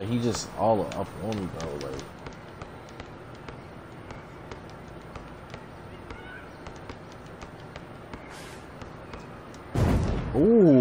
And he just all up on me, bro. Like, ooh.